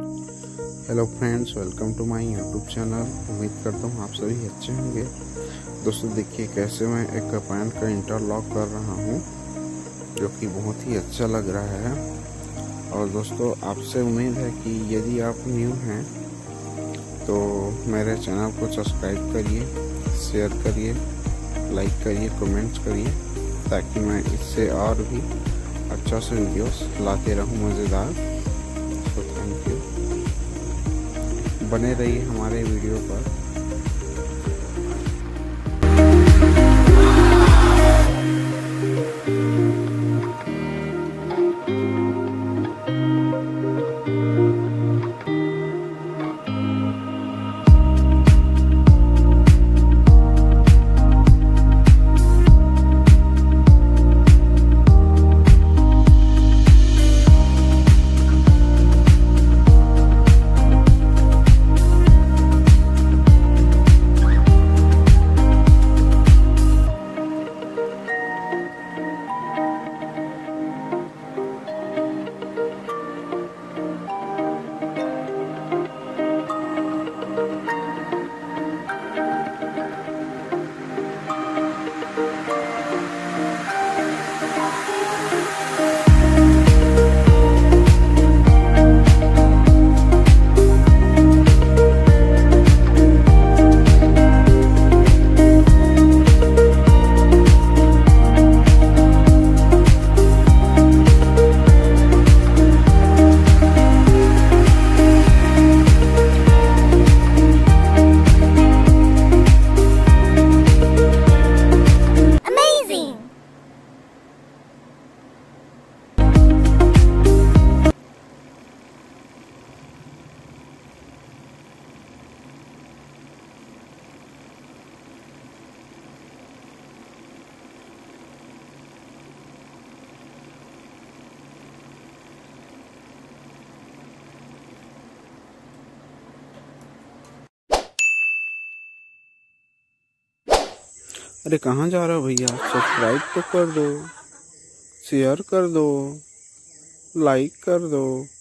Hello friends, welcome to my YouTube channel. उम्मीद करता हूँ आप सभी अच्छे होंगे। दोस्तों देखिए कैसे मैं एक पैंट का इंटरलॉक कर रहा हूँ, जो कि बहुत ही अच्छा लग रहा है। और दोस्तों आपसे उम्मीद है कि यदि आप न्यू हैं तो मेरे चैनल को सब्सक्राइब करिए, शेयर करिए, लाइक करिए, कमेंट्स करिए, ताकि मैं इससे और भी अच्छा से वीडियोस लाते रहूँ मज़ेदार। तो थैंक यू, बने रहिए हमारे वीडियो पर। अरे कहाँ जा रहे हो भैया? सब्सक्राइब तो कर दो, शेयर कर दो, लाइक कर दो।